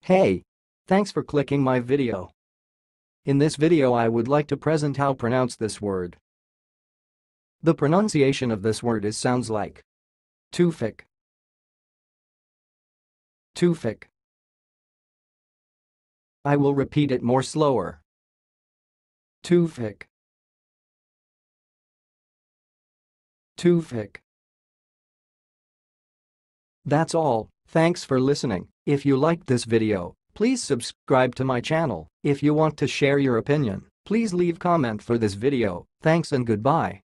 Hey! Thanks for clicking my video. In this video I would like to present how pronounce this word. The pronunciation of this word sounds like Tewfiq. Tewfiq. I will repeat it more slower. Tewfiq. Tewfiq. That's all. Thanks for listening. If you liked this video, please subscribe to my channel. If you want to share your opinion, please leave comment for this video. Thanks and goodbye.